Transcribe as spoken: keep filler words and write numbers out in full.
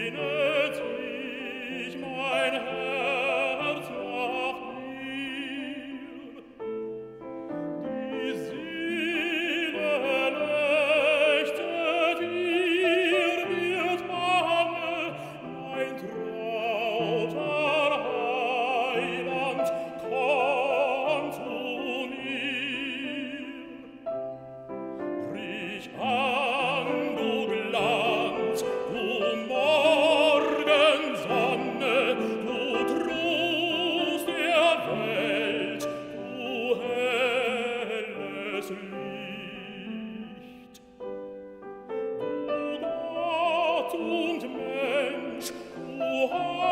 sich mein Herz nach dir. Die Seele leuchtet ihr, wird bange, mein trauter Heiland, komm zu mir. Brich an, du Glanz, du Morgensonne, du Trost der Welt, du helles Licht. Du Gott und Mensch, du